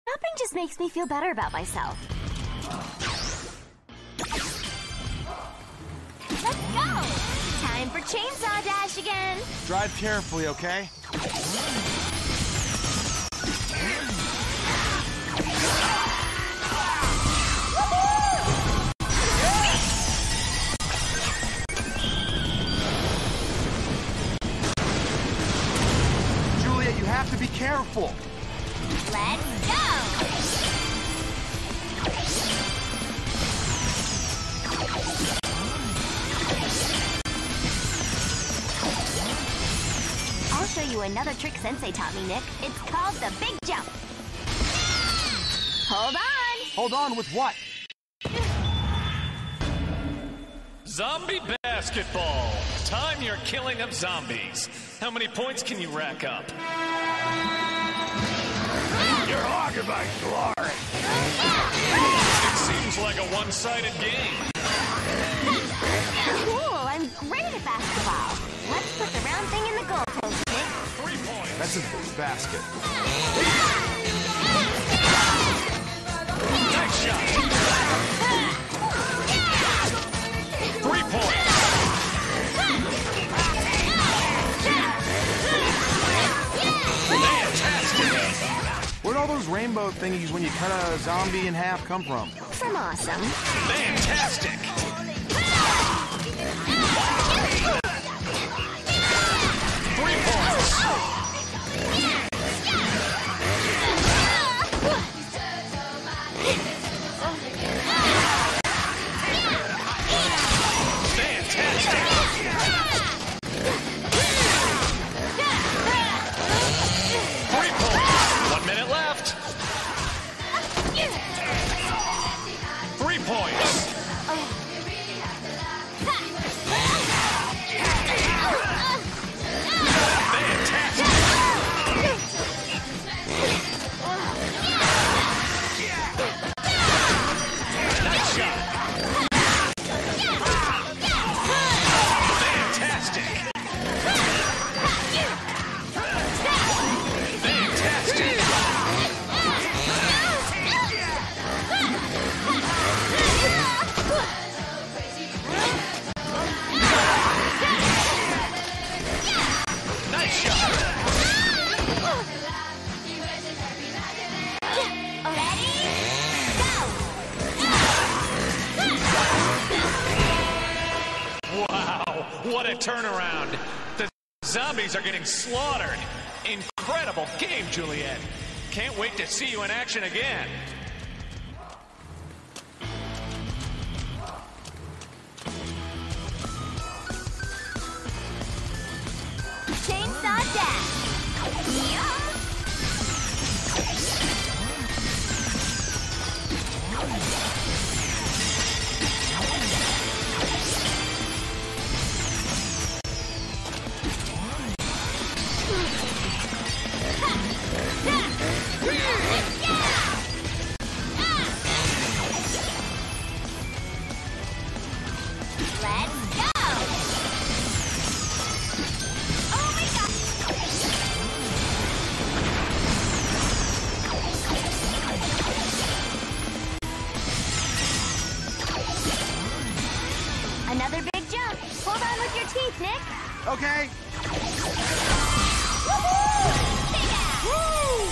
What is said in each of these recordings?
Shopping just makes me feel better about myself. Let's go! Time for Chainsaw Dash again. Drive carefully, okay? Juliet, you have to be careful. Let's go! I'll show you another trick Sensei taught me, Nick. It's called the big jump. Hold on! Hold on with what? Zombie basketball. Time your killing of zombies. How many points can you rack up? You're hogging my glory. It seems like a one-sided game. Cool, I'm great at basketball. Let's put the round thing in the goalpost, Nick. 3 points. That's a basket. Nice shot. 3 points. Where'd all those rainbow thingies when you cut a zombie in half come from? From Awesome. Fantastic. 3 points. Fantastic. 3 points. 1 minute left. 3 points. What a turnaround. The zombies are getting slaughtered. Incredible game, Juliet. Can't wait to see you in action again. Chainsaw Dash. Yeah. Another big jump. Hold on with your teeth, Nick. Okay. Woo!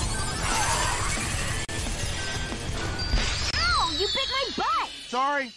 Ow! You bit my butt! Sorry.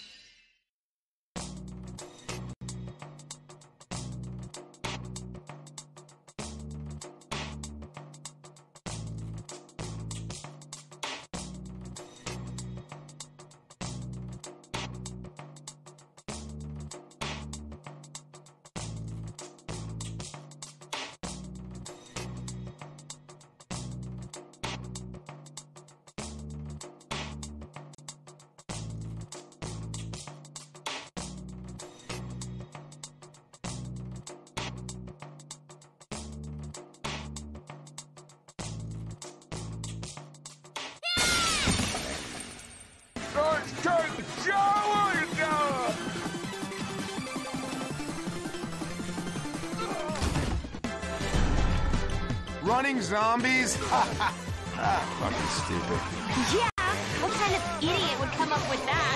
Running zombies? Ah, fucking stupid. Yeah, what kind of idiot would come up with that?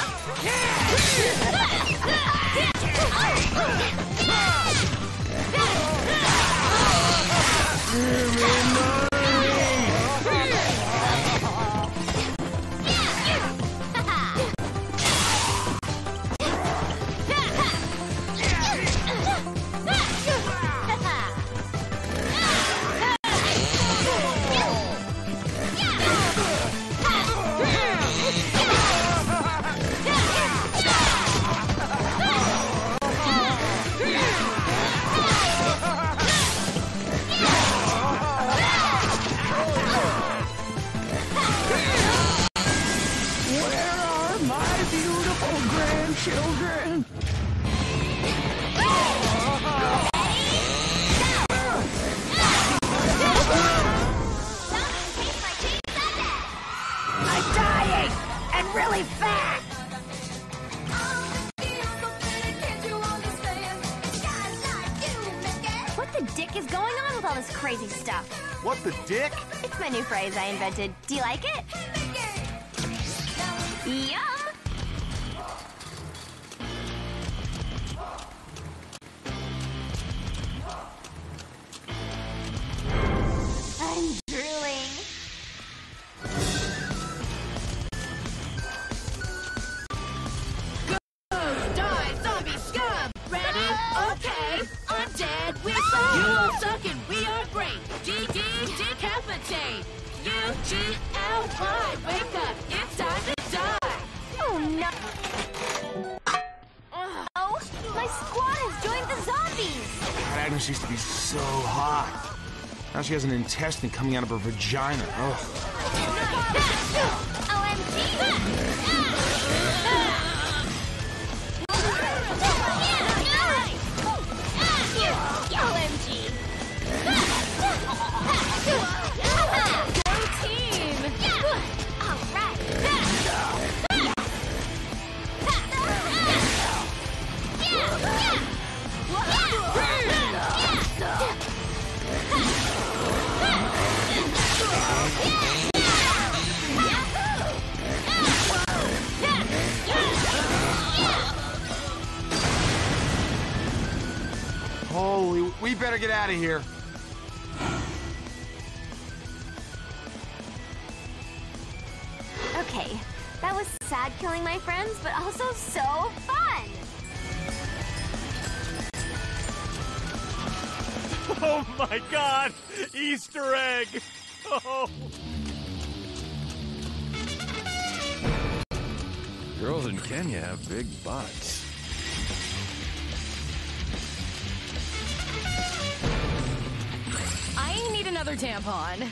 Children! I'm dying! And really fast! What the dick is going on with all this crazy stuff? What the dick? It's my new phrase I invented. Do you like it? Yum! I'm drooling. Die, zombie scum! Ready? Okay. Undead, we suck. You all suck and we are great. GD, decapitate. U-G-L-Y, wake up. It's time to die. Oh no! Oh, my squad has joined the zombies! God, Agnes used to be so hot. Now she has an intestine coming out of her vagina. Ugh. Holy, we better get out of here. Okay, that was sad killing my friends, but also so fun! Oh my god! Easter egg! Oh. Girls in Kenya have big butts. I need another tampon.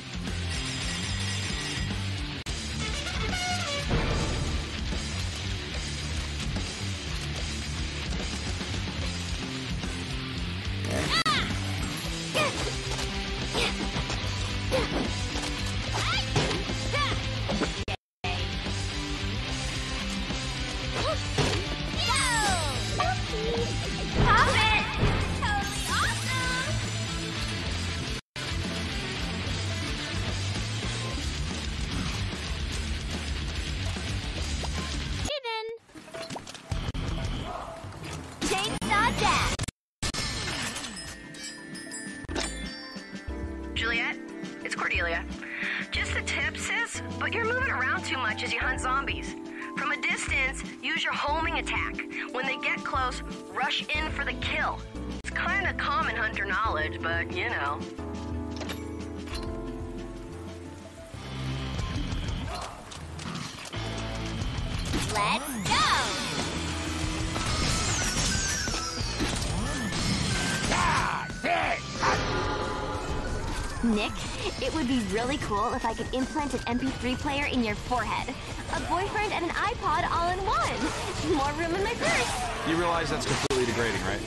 Juliet, it's Cordelia. Just a tip, sis, but you're moving around too much as you hunt zombies. From a distance, use your homing attack. When they get close, rush in for the kill. It's kind of common hunter knowledge, but you know. Let's go! Nick, it would be really cool if I could implant an MP3 player in your forehead. A boyfriend and an iPod all in one. More room in my purse. You realize that's completely degrading, right?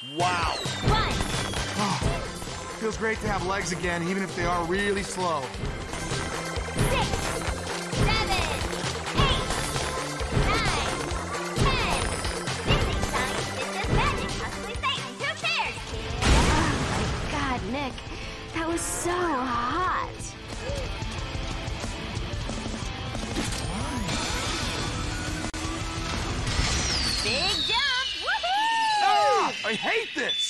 Wow. Run! Feels great to have legs again, even if they are really slow. 6, 7, 8, 9, 10. This ain't science, it's just magic. Possibly Satan. Who cares? Oh my God, Nick. That was so hot. Big jump! Woohoo! Ah! I hate this!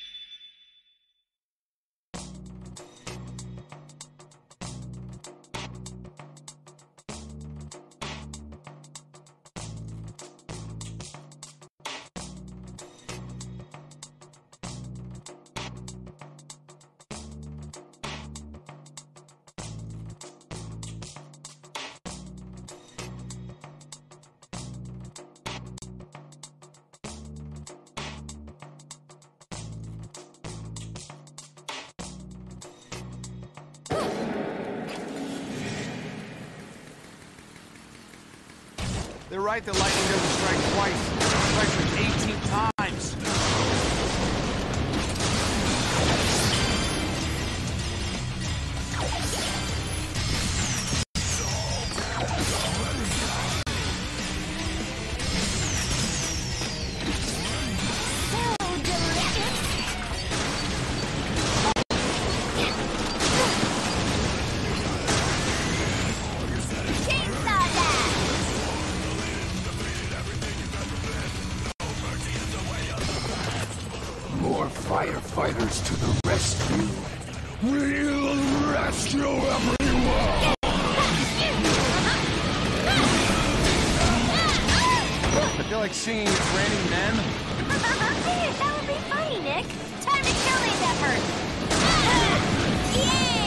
They're right, the lightning doesn't strike twice. It strikes like 18 times. Firefighters to the rescue. We'll rescue everyone! I feel like singing It's Raining Men. That would be funny, Nick. Time to kill these efforts. Yay!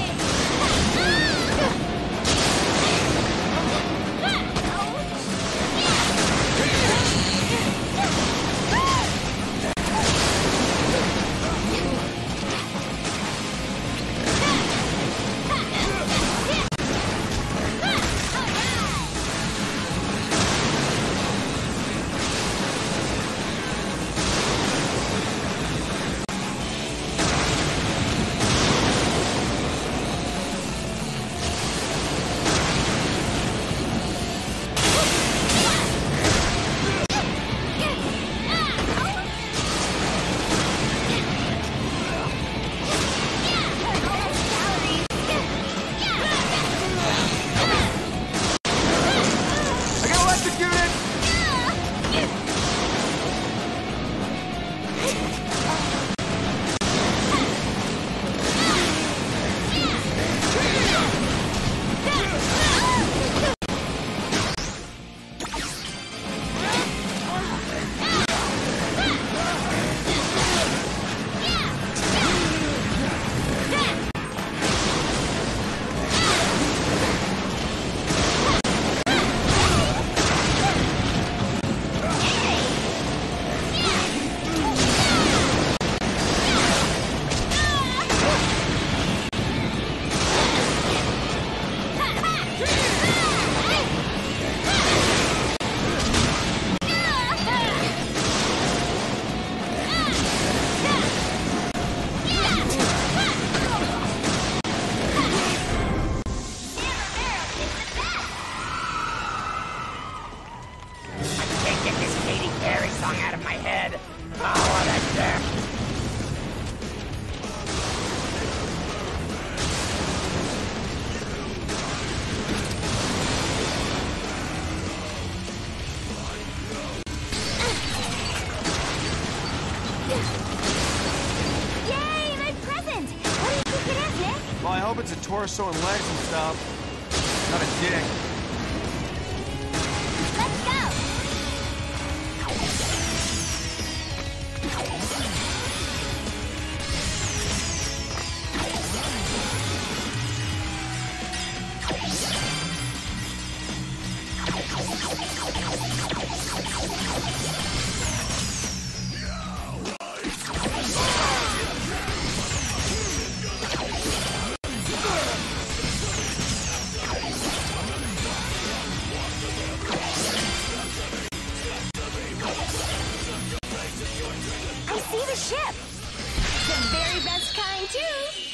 hope it's a torso and legs and stuff. Not a dick. Let's go! the ship. The very best kind, too.